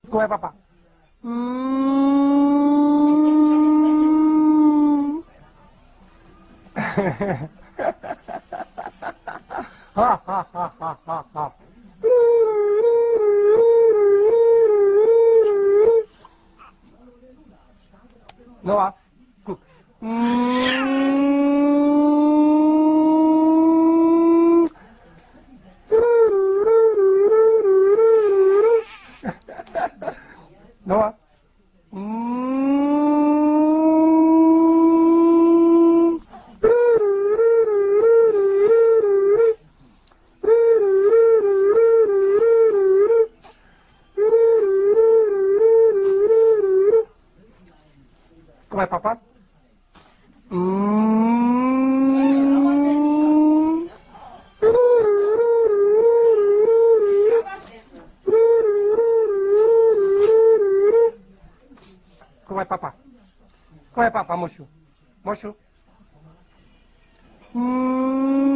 Come papà. Ha ha ha ha ha ha. No va. No va. Come papà. Come papà. Come papà, Moshu. Moshu.